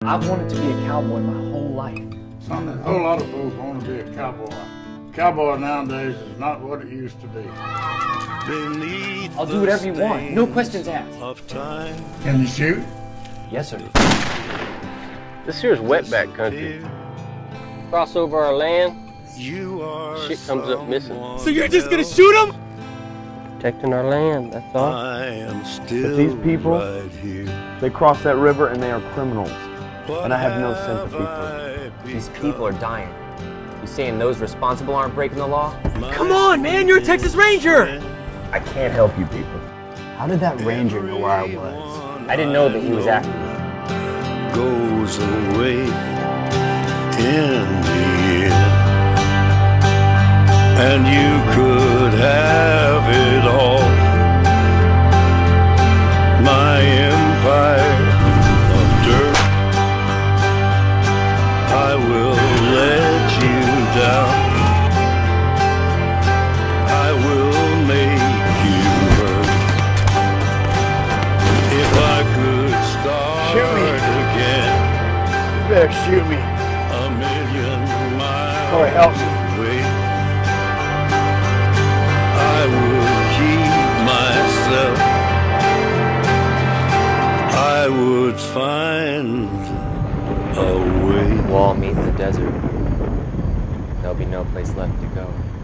I've wanted to be a cowboy my whole life. Son, a whole lot of folks want to be a cowboy. Cowboy nowadays is not what it used to be. I'll do whatever you want, no questions asked. Can you shoot? Yes, sir. This here's wetback country. Cross over our land, shit comes up missing. So you're just gonna shoot him? Protecting our land, that's all. But these people, they cross that river and they are criminals. And I have no sympathy for them. These people are dying. You saying those responsible aren't breaking the law? Come on, man, you're a Texas Ranger! I can't help you people. How did that ranger know where I was? I didn't know that he was after me. Goes away in the end, and you could have it all. My empire of dirt, I will let you down. I will make you hurt. If I could start again, You better shoot me. a million miles Corey, help me. away, I would keep myself. I would find a way. Wall meet in the desert. There'll be no place left to go.